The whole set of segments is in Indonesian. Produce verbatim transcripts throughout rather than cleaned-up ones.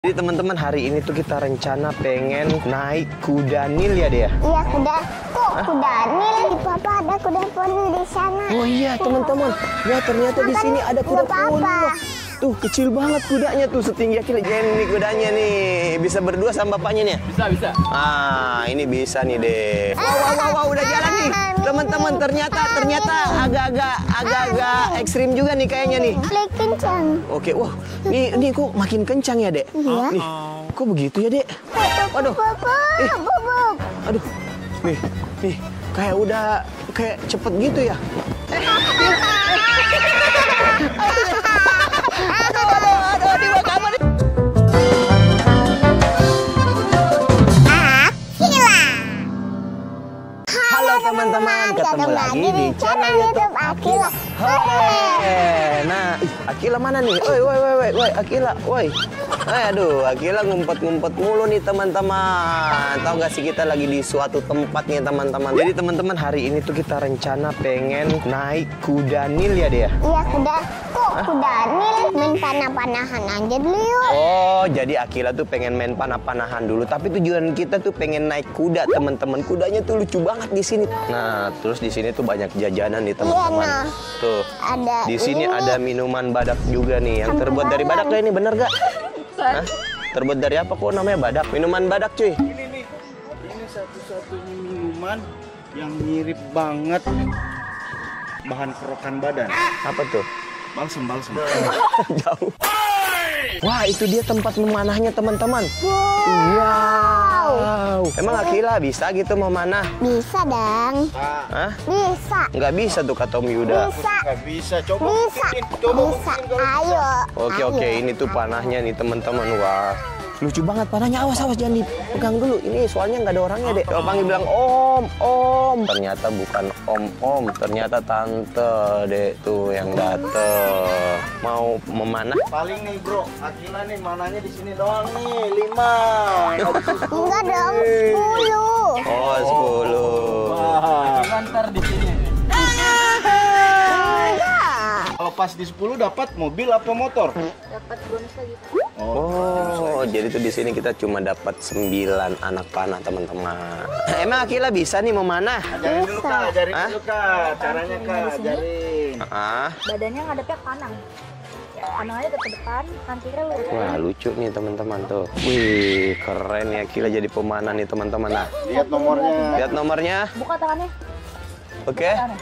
Jadi teman-teman, hari ini tuh kita rencana pengen naik kuda Nil ya, Dea? Iya, kuda. Kok Hah? kuda Nil? Di papa ada kuda poni di sana. Oh iya teman-teman, ya ternyata di sini ada kuda poni. Tuh kecil banget kudanya tuh, setinggi Akila. Ini kudanya nih, bisa berdua sama bapaknya nih? Bisa, bisa. Ah, ini bisa nih deh. Wow, wow, wow, wow, udah jalan nih. Teman-teman, ternyata ternyata agak-agak agak-agak ekstrim juga nih kayaknya nih. Lebih kencang. Oke, wah, nih nih kok makin kencang ya, Dek? Iya. Nih, kok begitu ya, Dek? Waduh. Eh. Bubuk. Aduh. Nih, nih, kayak udah kayak cepet gitu ya. Eh, eh, aduh, aduh, aduh, di bawah kamu nih. Halo teman-teman, ketemu lagi di channel YouTube Akila. Hai. Nah, ih, Akila mana nih? Woi, woi, woi, woi, woi, Akila, woi. Eh, aduh, Akila ngumpet-ngumpet mulu nih teman-teman. Tahu gak sih, kita lagi di suatu tempat nih teman-teman. Jadi teman-teman, hari ini tuh kita rencana pengen naik kuda Nil ya, Dea? Iya, kuda. Kok Hah? kuda Nil? Main panah-panahan aja dulu yuk. Oh, jadi Akila tuh pengen main panah-panahan dulu. Tapi tujuan kita tuh pengen naik kuda teman-teman. Kudanya tuh lucu banget di sini. Nah, terus di sini tuh banyak jajanan nih teman-teman. Iya, nah. Tuh. Ada di sini ini. ada minuman badak juga nih, yang terbuat dari badak gak ini, bener gak? Hah? Terbuat dari apa kok namanya badak? Minuman badak cuy. Ini nih, ini satu-satunya minuman yang mirip banget bahan kerokan badan. Apa tuh? Balsem, balsem. Jauh. Wah, itu dia tempat memanahnya teman-teman. Wow. Wow. Emang Akila bisa gitu memanah? Bisa dong. Hah? Bisa. Nggak bisa tuh kata Om Yuda. Bisa. Nggak bisa, coba Bisa. buktiin, coba Bisa. buktiin kalau Ayo. Oke, Ayo. oke, ini tuh panahnya nih teman-teman. Wah, lucu banget panahnya. Awas, awas, jangan dipegang dulu. Ini soalnya nggak ada orangnya, Dek. Kalau panggil bilang om, om. Ternyata bukan om, om. Ternyata tante, Dek, tuh yang dateng. Mau memanah. paling nih bro, Akila nih mananya di sini doang nih, lima. Enggak dong, sepuluh. Oh, sepuluh. Wah. Ntar di sini. Enggak. Kalau pas di sepuluh dapat mobil apa motor? Dapat bonus lagi. Oh, jadi tuh di sini kita cuma dapat sembilan anak panah teman-teman. Emang Akila bisa nih memanah? Ajarin dulu kak, ajarin Hah? dulu kak, caranya kak, ajarin. Ah, Badannya ngadepnya ke kanan. Ya, kanan aja ke depan, kantilnya lurus. wah lucu nih teman-teman tuh. Wih, keren ya Akila jadi pemanah nih teman-teman. Nah, Lihat nomornya. lihat nomornya. Buka tangannya. Oke. Tangannya.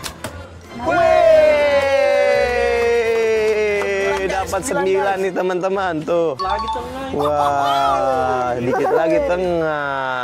Wih, dapat sembilan nih teman-teman tuh. Lagi tengah. Wah, dikit lagi tengah.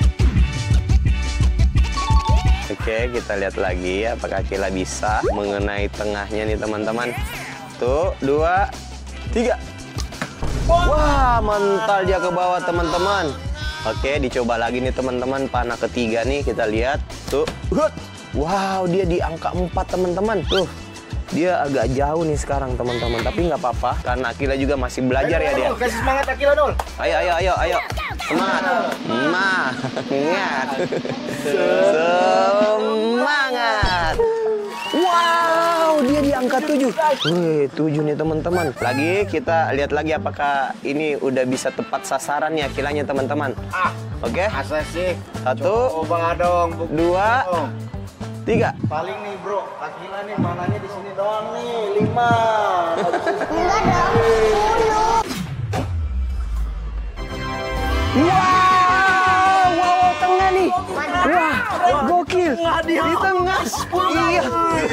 Oke, kita lihat lagi ya apakah Akila bisa mengenai tengahnya nih teman-teman. Tuh, dua, tiga. Wah, mental dia ke bawah teman-teman. Oke, dicoba lagi nih teman-teman. Panah ketiga nih, kita lihat. Tuh, hut. Wow, dia di angka empat teman-teman. Tuh, dia agak jauh nih sekarang teman-teman. Tapi nggak apa-apa, karena Akila juga masih belajar ya dia. Dul, kasih semangat Akila Dul. Ayo, ayo, ayo, ayo. Semangat. Semangat. Semangat. Wow, dia di angka tujuh. Wih, tujuh nih teman-teman. Lagi kita lihat lagi apakah ini udah bisa tepat sasaran nih Akilanya teman-teman. Ah, Oke. asa sih. Satu, Coba dong. buktiin dua, dong. tiga. Paling nih bro, Akila nih mananya di sini doang nih, lima. Enggak dong, sepuluh. Wow, wow, tengah nih. Wah, gokil. Di tengah. Iya.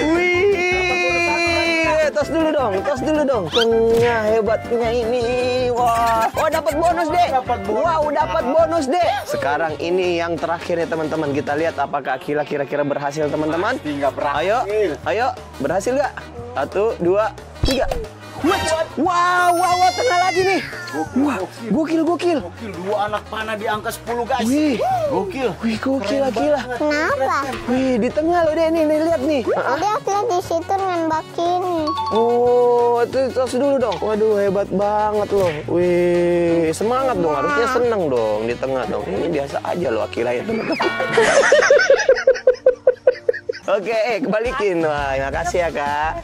Wih. Tos dulu dong, tos dulu dong. Tengah hebatnya ini. Wah. Oh, dapat bonus, Dek. Wow, dapat bonus, Dek. Sekarang ini yang terakhir ya, teman-teman. Kita lihat apakah Akila kira-kira berhasil, teman-teman. Tinggal berhasil. Ayo, ayo. Berhasil nggak? Satu, dua, tiga. Wow, wow, wow, tengah lagi nih. Wah, gokil, gokil. Gokil, dua anak panah di angka sepuluh guys. Wih, Gokil. wih, gokil, gila. Kenapa? Wih, di tengah loh deh nih, nih lihat nih. Tadi aku lihat di situ nembakin. Oh, itu tos dulu dong. Waduh, hebat banget loh. Wih, semangat dong. Harusnya seneng dong di tengah dong. Ini biasa aja loh Akila ya teman-teman. Oke, eh, kebalikin. Wah, makasih ya kak.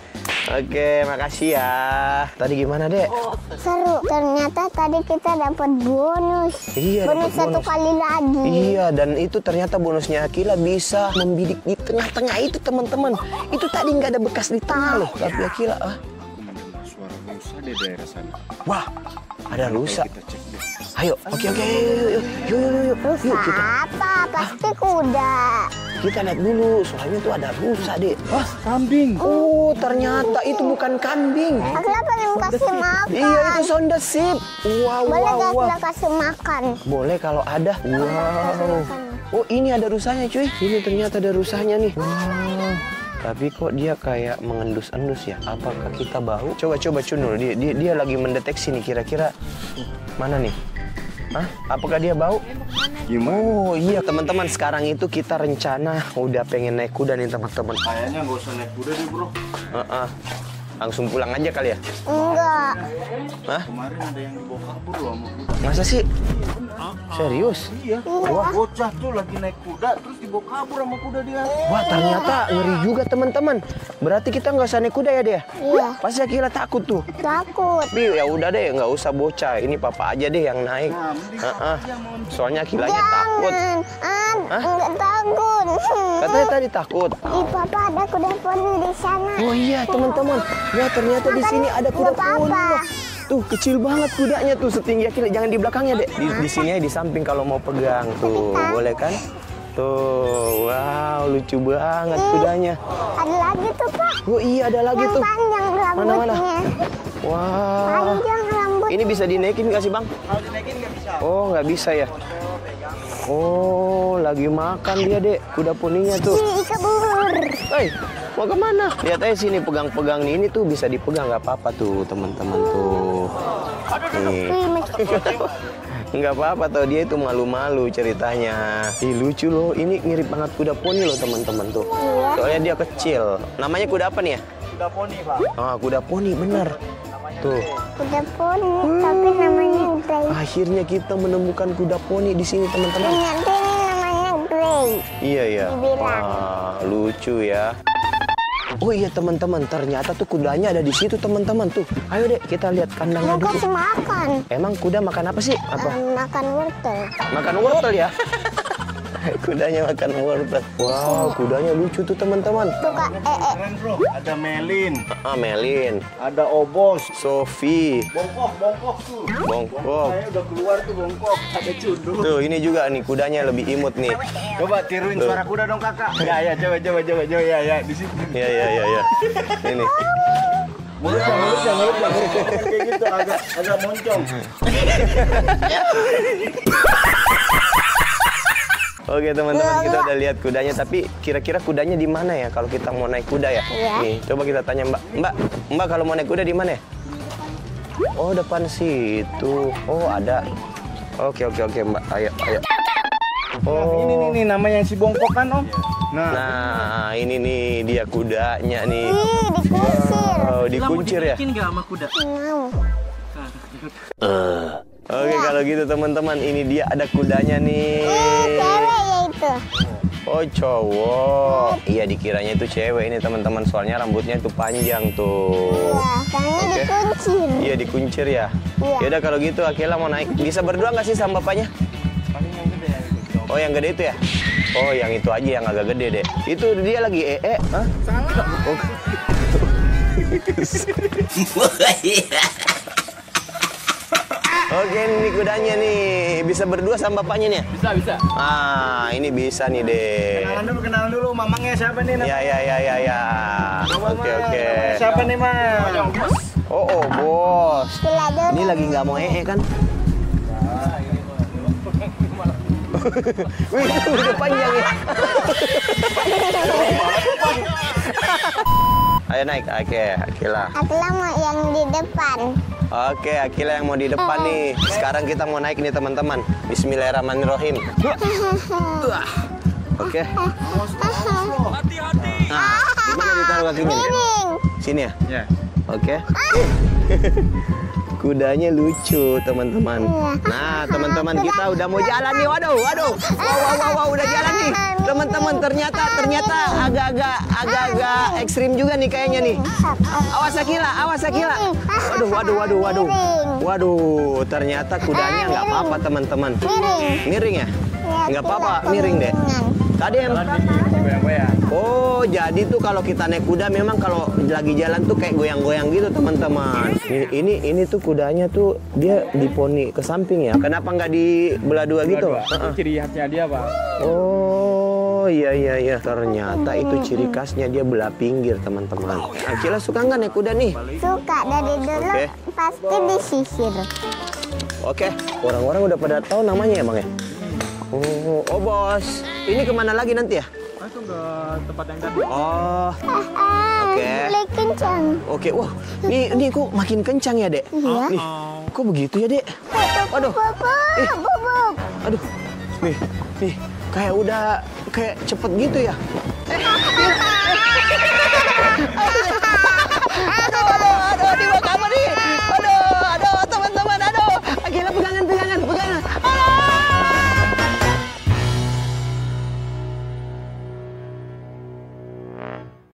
Oke, makasih ya. Tadi gimana, Dek? Seru. Ternyata tadi kita dapat bonus. Iya, bonus dapat satu bonus. kali lagi. Iya, dan itu ternyata bonusnya Akila bisa membidik di tengah-tengah itu, teman-teman. Itu tadi nggak ada bekas di tengah loh, tapi Akila ah. Suara rusa di daerah sana. Wah, ada rusa. Kita cek deh. Ayo, oke oke, yuk yuk yuk yuk yuk yuk. Rusa Yuk, kita apa? Pasti kuda. kita lihat dulu, soalnya tuh ada rusa, Dek. Wah, kambing. Oh, ternyata itu bukan kambing. Akila pengen kasih makan. Iya, itu sonda sip. Wow, Boleh wow, gak wow. Akila kasih makan? Boleh kalau ada. Wow. Oh, ini ada rusanya, cuy. Ini ternyata ada rusanya nih. Wow. Tapi kok dia kayak mengendus-endus ya? Apakah kita bau? Coba coba Cunul, dia dia, dia lagi mendeteksi nih kira-kira mana nih? Hah? Apakah dia bau? Gimana? Oh iya teman-teman, sekarang itu kita rencana udah pengen naik kuda nih teman-teman. Kayaknya nggak usah naik kuda deh, bro. Heeh. Langsung pulang aja kali ya? Enggak. Hah? Kemarin ada yang dibawa kabur loh sama kuda. Masa sih? Serius? Iya. Wah, bocah tuh lagi naik kuda terus dibawa kabur sama kuda dia. Wah ternyata ngeri juga teman-teman. Berarti kita nggak usah naik kuda ya dia? Iya. Pasti Akila takut tuh. Takut. Tapi ya udah deh, nggak usah bocah. Ini papa aja deh yang naik. Nah, mending Heeh. aja mau Soalnya Akilanya takut. Jangan. Ah, enggak takut. Katanya tadi takut. Ih, papa ada kuda poni di sana. Oh iya teman-teman. Wah ternyata di sini ada kuda Nggak apa-apa. poni. Wah, tuh kecil banget kudanya tuh, setinggi Akila. Jangan di belakangnya deh. Di, di sini aja di samping kalau mau pegang tuh, boleh kan? Tuh, wow lucu banget kudanya. Ada lagi tuh, Pak. Oh iya ada lagi Yang tuh. panjang rambutnya. Mana-mana? Wah. Panjang rambutnya. Ini bisa dinaikin nggak sih bang? Kalau dinaikin nggak bisa. Oh nggak bisa ya? Oh lagi makan dia dek, kuda poninya tuh. Ih, kabur. Hei, mau kemana? Lihat aja sini pegang-pegang nih, ini tuh bisa dipegang nggak apa-apa tuh teman-teman tuh. Nih. Wih, masih- Nggak apa-apa tuh, dia itu malu-malu ceritanya. Ih lucu loh, ini mirip banget kuda poni loh teman-teman tuh. Iya. Soalnya dia kecil. Namanya kuda apa nih ya? Kuda poni, Pak. Ah kuda poni bener. Tuh. Kuda poni, tapi namanya Grey. Akhirnya kita menemukan kuda poni di sini teman-teman. Nanti ini namanya Grey. Iya ya. Dibilang. Wah, lucu ya. Oh iya teman-teman, ternyata tuh kudanya ada di situ teman-teman tuh. Ayo deh kita lihat kandangnya Mau dulu. kasih makan. Emang kuda makan apa sih? Apa? Eh, makan wortel. Makan wortel ya? Kudanya makan wortel. Wow, kudanya lucu tuh teman-teman. Tuh Kak, eh, eh. Keren, bro. Ada Melin, Ah, Melin, ada Obos, Sofi, bongkok, bongkok tuh. Bongkok. Saya udah keluar tuh bongkok, ada cundul. Tuh ini juga nih kudanya lebih imut nih. Coba tiruin Tuh. suara kuda dong, Kakak. Ya, ya, coba, coba, coba, coba, ya, ya, di situ. Ya ya ya ya. Ini. Mulut jangan, mulut jangan, mulut jangan. Kayak gitu, agak, agak moncong. Oke teman-teman, kita udah lihat kudanya, tapi kira-kira kudanya di mana ya kalau kita mau naik kuda ya? Iya. Nih, coba kita tanya Mbak. Mbak, Mbak kalau mau naik kuda di mana ya? Oh, depan situ. Oh, ada. Oke, oke, oke, Mbak. Ayo, ayo. Nah, ini nih, nih namanya si bongkok kan, Om. Nah, Nah, ini nih dia kudanya nih. Ih, dikuncir. Oh, dikuncir ya? Bikin nggak sama kuda? Mau. Oke, kalau gitu teman-teman, ini dia ada kudanya nih. Ih, cewek ya itu. Oh, cowok. Iya, dikiranya itu cewek ini teman-teman, soalnya rambutnya itu panjang tuh. Iya, karena Oke. dikuncir. Iya, dikuncir ya. Iya. Yaudah kalau gitu Akila mau naik. Bisa berdua nggak sih sama bapaknya? paling yang gede ya. Oh, yang gede itu ya? Oh, yang itu aja yang agak gede deh. Itu dia lagi ee. Hah? Salah. Oh. Oke, ini kudanya nih. Bisa berdua sama bapaknya nih ya? Bisa, bisa. Ah, ini bisa nih deh. Kenalan dulu, kenalan dulu. Mamangnya siapa nih? Ya, ya, ya, ya, ya. Oke, oke. Namanya siapa nih, Mang? Oh, oh, bos. Gila dulu. Ini lagi nggak mau ee kan? Wih, itu udah panjang ya. Ayo naik, oke, Akila. Akila mau yang di depan. Oke, Akila yang mau di depan nih. Sekarang kita mau naik nih teman-teman. Bismillahirrahmanirrahim. Oke. Hati-hati. Nah, di mana ditaruh kakinya? nih? Miring. Sini ya? Ya. Oke. Kudanya lucu, teman-teman. Nah, teman-teman kita udah mau jalan nih. Waduh, waduh. Wow, wow, wow, wow, udah jalan nih. Teman-teman, ternyata ternyata agak-agak agak-agak ekstrim juga nih kayaknya nih. Awas Akila, awas Akila. Waduh, waduh, waduh, waduh. Waduh, ternyata kudanya nggak apa-apa, teman-teman. Miring. Miring ya? Nggak apa-apa, miring deh. Tadi em. Oh, jadi tuh kalau kita naik kuda memang kalau lagi jalan tuh kayak goyang-goyang gitu, teman-teman. Ini, ini ini tuh kudanya tuh dia diponi ke samping ya. Kenapa nggak dibelah dua gitu? Itu ciri khasnya dia, Pak. Oh, iya iya iya. Ternyata itu ciri khasnya dia belah pinggir, teman-teman. Akila suka nggak naik kuda nih? Suka dari dulu Oke. pasti disisir. Oke, orang-orang udah pada tahu namanya ya, Bang ya? Oh, oh bos. Ini kemana lagi nanti ya? Langsung ke tempat yang tadi. Oh, Oke. Mulai kencang. oke. Wah, nih nih kok makin kencang ya, Dek? Iya. Nih, kok begitu ya, Dek? Waduh. Papa, Eh. bubuk. Aduh, nih, nih, kayak udah kayak cepet gitu ya. Eh,